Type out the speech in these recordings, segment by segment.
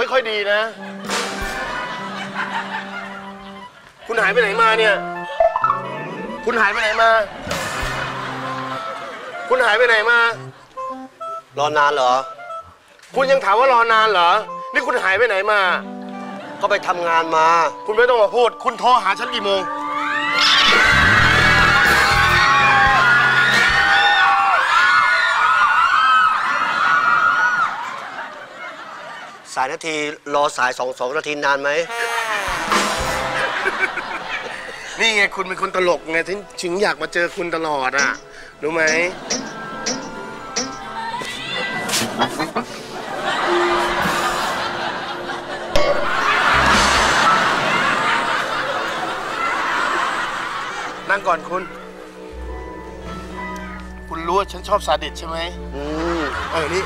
ไม่ค่อยดีนะคุณหายไปไหนมาเนี่ยคุณหายไปไหนมาคุณหายไปไหนมารอนานเหรอคุณยังถามว่ารอนานเหรอนี่คุณหายไปไหนมาก็ไปทำงานมาคุณไม่ต้องมาพูดคุณโทรหาฉันกี่โมงสายนาทีรอสาย2 นาทีนานไหม นี่ไงคุณเป็นคนตลกไงถึงอยากมาเจอคุณตลอดอ่ะรู้ไหมนั่งก่อนคุณรู้ว่าฉันชอบซาดิสใช่ไหมนี่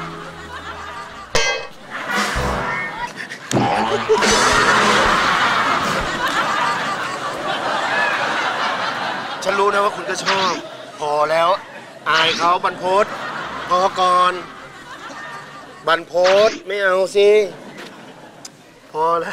ฉันรู้นะว่าคุณก็ชอบพอแล้วอายเขาบรรพตพอก่อนบรรพตไม่เอาสิพอแล้ว